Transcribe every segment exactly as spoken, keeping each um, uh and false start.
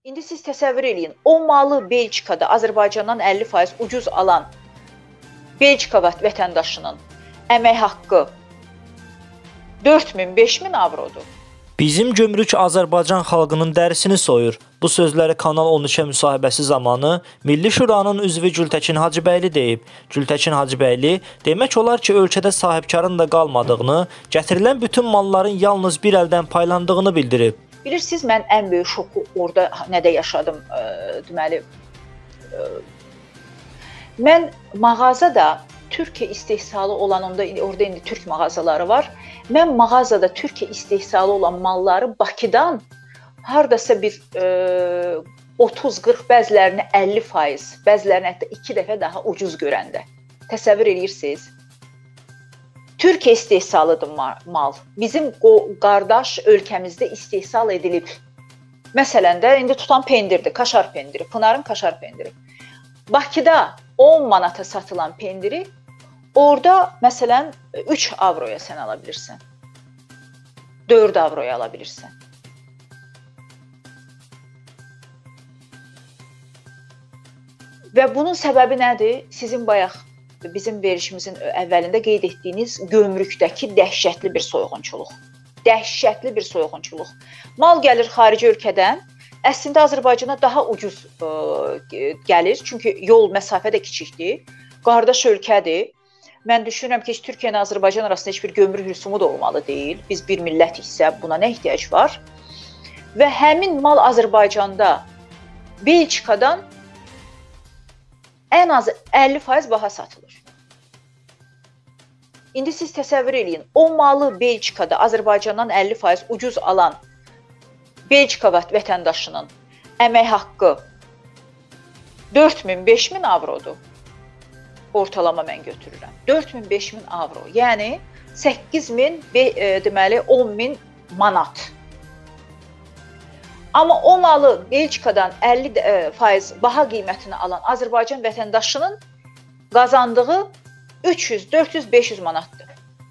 İndi siz təsəvvür eləyin, o malı Belçikada Azərbaycandan əlli faiz ucuz alan Belçika vətəndaşının əmək haqqı dörd min, beş min avrodur. Bizim gömrük Azərbaycan xalqının dərisini soyur. Bu sözləri Kanal on üçə müsahibəsi zamanı Milli Şuranın üzvü Gültəkin Hacıbəyli deyib. Gültəkin Hacıbəyli demək olar ki, ölkədə sahibkarın da qalmadığını, gətirilən bütün malların yalnız bir əldən paylandığını bildirib. Bilirsiniz, mən ən böyük şoku orada nədə yaşadım, e, deməli, e, mən mağazada Türkiyə istehsalı olan, onda, orada indi Türk mağazaları var, mən mağazada Türkiyə istehsalı olan malları Bakıdan haradasa bir e, otuz qırx, bəzilərini əlli faiz, bəzilərini hətta iki dəfə daha ucuz görəndə. Təsəvvür edirsiniz? Türkiyə istehsalıdır mal. Bizim qardaş ölkəmizdə istehsal edilib. Məsələn də, indi tutan pendirdir, kaşar pendiri, Pınarın kaşar pendiri. Bakıda on manata satılan pendiri, orada məsələn üç avroya sən ala bilirsən. dörd avroya ala bilirsən. Və bunun səbəbi nədir? Sizin bayaq bizim verişimizin əvvəlində qeyd etdiyiniz gömrükdəki dəhşətli bir soyğunçuluq. Dəhşətli bir soyğunçuluq. Mal gəlir xarici ölkədən, əslində Azərbaycana daha ucuz ə, gəlir. Çünki yol, məsafə də kiçikdir. Qardaş ölkədir. Mən düşünürəm ki, Türkiyə ilə Azərbaycan arasında heç bir gömrük rüsumu da olmalı deyil. Biz bir millət isə buna nə ehtiyac var? Və həmin mal Azərbaycanda Belçikadan ən az əlli faiz baha satılır. İndi siz təsəvvür eləyin, o malı Belçikada Azərbaycandan əlli faiz ucuz alan Belçika vətəndaşının əmək haqqı dörd min, beş min avrodur. Ortalama mən götürürəm. dörd min, beş min avro. Yəni səkkiz min, e, deməli on min manat. Amma o malı Belçikadan əlli faiz baha qiymətini alan Azərbaycan vətəndaşının qazandığı üç yüz, dörd yüz, beş yüz manatdır.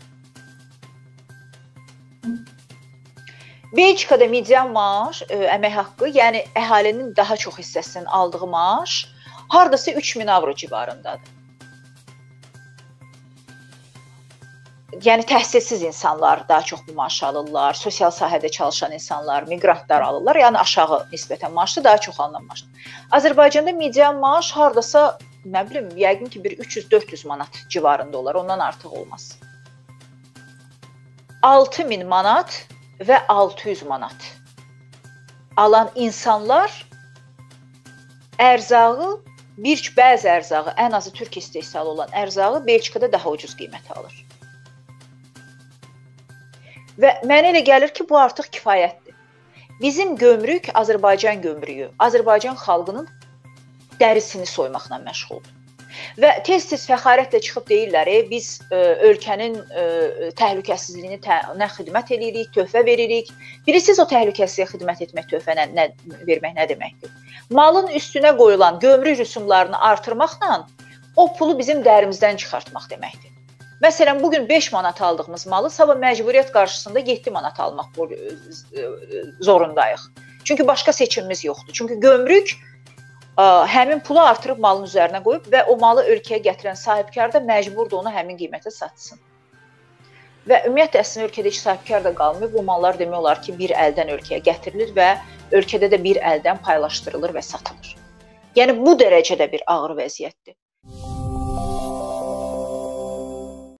Belçikada median maaş, ə, əmək haqqı, yəni əhalinin daha çox hissəsinin aldığı maaş hardasa üç min avro civarındadır. Yəni təhsilsiz insanlar daha çox bu maaşı alırlar, sosial sahədə çalışan insanlar, miqrantlar alırlar, yəni aşağı nisbətən maaşlı, daha çox alınan maaşlı. Azərbaycanda median maaş hardasa, nə bilim, yəqin ki, bir üç yüz, dörd yüz manat civarında olar, ondan artıq olmaz. altı min manat və altı yüz manat alan insanlar ərzağı, bir bəzi ərzağı, ən azı Türk istehsalı olan ərzağı Belçikada daha ucuz qiymətə alır. Və mənə elə gəlir ki, bu artıq kifayətdir. Bizim gömrük Azərbaycan gömrüyü, Azərbaycan xalqının dərisini soymaqla məşğuldur. Və tez-tez fəxarətlə çıxıb deyirlər, e, biz ə, ölkənin ə, təhlükəsizliyini tə, nə xidmət edirik, töhfə veririk. Bilirsiniz, o təhlükəsizliyə xidmət etmək, töhfə nə, nə, vermək nə deməkdir? Malın üstünə qoyulan gömrük rüsumlarını artırmaqla o pulu bizim dərimizdən çıxartmaq deməkdir. Məsələn, bugün beş manat aldığımız malı sabah məcburiyyət qarşısında yeddi manat almaq zorundayıq. Çünki başqa seçimimiz yoxdur. Çünki gömrük ə, həmin pulu artırıb malın üzərinə qoyub və o malı ölkəyə gətirən sahibkar da məcburdur onu həmin qiymətə satsın. Və ümumiyyətlə, əslində ölkədə heç sahibkar da qalmıyor. Bu mallar demək olar ki, bir əldən ölkəyə gətirilir və ölkədə də bir əldən paylaşdırılır və satılır. Yəni, bu dərəcədə bir ağır vəziyyətdir.